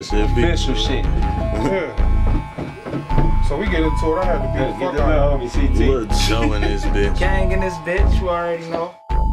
Official shit. Yeah. So we get into it. I had to beat the fuck out of homie CT. Little Joe in this bitch. Gang in this bitch, you already know.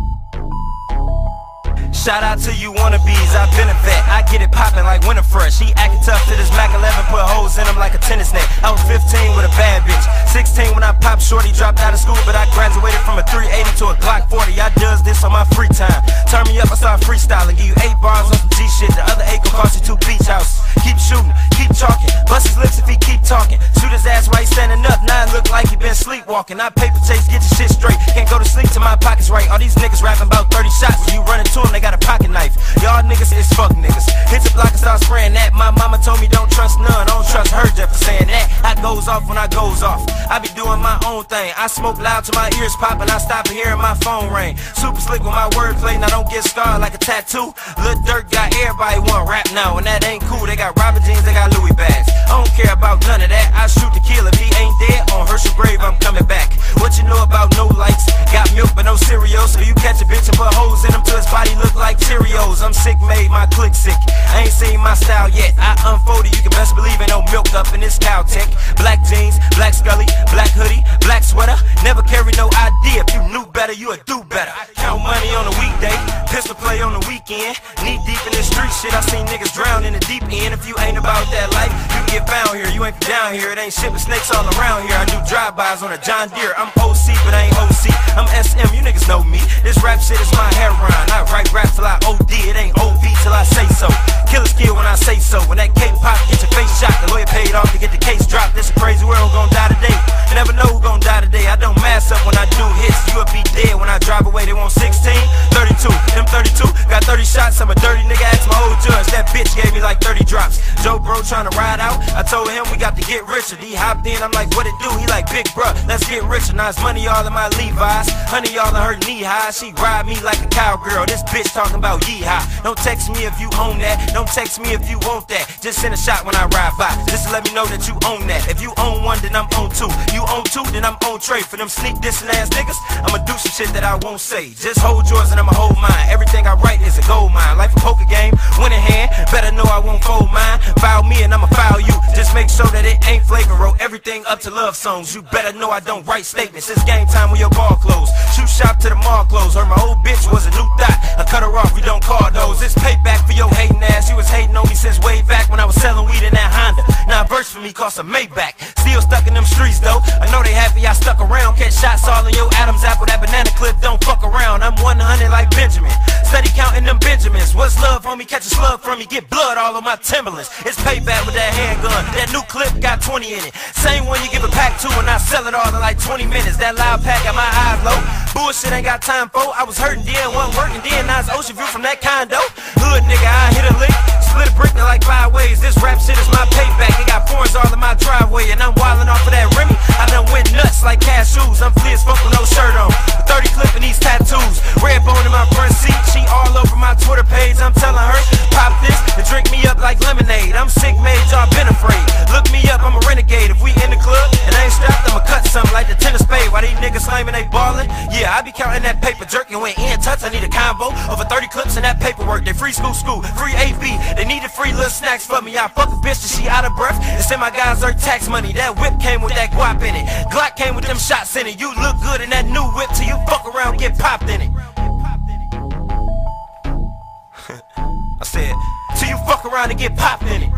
Shout out to you wannabes, I've been a vet. I get it poppin' like winter fresh. He acting tough to this Mac 11, put holes in him like a tennis net. I was 15 with a bad bitch, 16 when I popped shorty. Dropped out of school, but I graduated from a 380 to a Glock 40. I does this on my free time. Turn me up, I start freestyling. Give you 8 bars on some G shit. The other 8 gon' cost you 2 beach houses. Keep shooting, keep talking. Bust his lips if he keep talking. Shoot his ass while he standing up. Now it look like he been sleepwalking. I paper chase, get your shit straight. Can't go to sleep till my pocket's right. All these niggas rapping about 30 shots. When you run into them, they got a pocket knife. Y'all niggas is fuck niggas. Hit the block and start spraying that. My mama told me don't trust none. I don't trust her just for saying that. I goes off when I goes off. I be doing my own thing. I smoke loud till my ears pop and I stop hearing my phone ring. Super slick with my wordplay and I don't get scarred like a tattoo. Lil Durk got everybody want rap now and that ain't cool. They got Robert jeans, they got Louis bags. I don't care about none of that. I shoot to kill. If he ain't dead, on Herschel grave I'm coming back. What you know about no lights? Got milk but no cereal. So you catch a bitch and put holes in him till his body look like Cheerios. I'm sick made, my click sick. I ain't seen my style yet. I unfolded, you can best believe ain't no milk up in this cow tech. Black jeans, black scully, black hoodie, black sweater. Never carry no idea. If you knew better, you would do better. Count money on a weekday, pistol play on the weekend. Knee deep in this street shit, I seen niggas drown in the deep end. If you ain't about that life, you get found here. You ain't from down here, it ain't shit but snakes all around here. I do drive-bys on a John Deere. I'm OC, but I ain't OC. I'm SM, you niggas know me. This rap shit is my heroin. I write rap till I OD, it ain't OV till I say so. Killers kill when I say so. When that cake pop, get your face shot. The lawyer paid off to get the case dropped. This a crazy world, who gon' die today? You never know who gon' die today. I don't mass up when I do hits. You will be dead when I drive away. They want 16, 32. Them 32 got 30 shots. I'm a dirty nigga. Ask my old judge. That bitch gave me like 30 drops. Joe bro trying to ride out. I told him we got to get richer. He hopped in. I'm like, what it do? He like, big bruh, let's get richer. Now it's money all in my Levi's. Honey all in her knee high. She ride me like a cowgirl. This bitch talking about yeehaw. Don't text me if you own that. Don't text me if you want that. Just send a shot when I ride by. Just to let me know that you own that. If you own one, then I'm on two. You own two, then I'm on trade. For them sneak dissing ass niggas, I'ma do some shit that I won't say. Just hold yours and I'ma hold mine. Everything I write is a gold mine. Life a poker game, win in hand. Better know I won't fold mine. Foul me and I'ma foul you. Just make sure that it ain't flavor. Wrote everything up to love songs. You better know I don't write statements. It's game time when your bar closed. Shoot shop to the mall closed. Heard my old bitch was a new thought. I cut her off, we don't call those. It's payback for your hating ass. You was hating on me since way back when I was selling weed in that Honda. Now a verse for me cost a Maybach. Still stuck in them streets though. I know they happy I stuck around. Catch shots all in your Adam's apple. That banana clip don't fuck around. I'm 100 like Benjamin. Steady counting them Benjamins. What's love, homie? Catch a slug from me. Get blood all on my Timberlands. It's payback with that handgun. That new clip got 20 in it. Same one you give a pack to and I sell it all in like 20 minutes. That loud pack got my eyes low. Bullshit ain't got time for. I was hurting then, wasn't working then. Now it's ocean view from that condo. Hood nigga, I hit a lick. Split a brick in like 5 ways. This rap shit is my payback. It got foreigns all in my driveway and I'm wildin' off of that Remy. I done went nuts like cashews. I'm flea as fuck with no shirt on. 30 clipping these tattoos. Red bone in my front seat. She all over my Twitter page. I'm telling her, pop this and drink me up like lemonade. I'm sick made, y'all been afraid. Look me up, I'm a renegade. If we in the club and I ain't strapped, I'ma cut something like the tennis spade. Why these niggas claiming they ballin'? Yeah, I be counting that paper jerking when in touch. I need a combo over 30 clips in that paperwork. They free school, free AV. They needed free little snacks for me. I fuck a bitch till she out of breath and send my guys their tax money. That whip came with that guap in it. Glock came with them shots in it. You look good in that new whip till you fuck around get popped in it. I said, till you fuck around and get popped in it.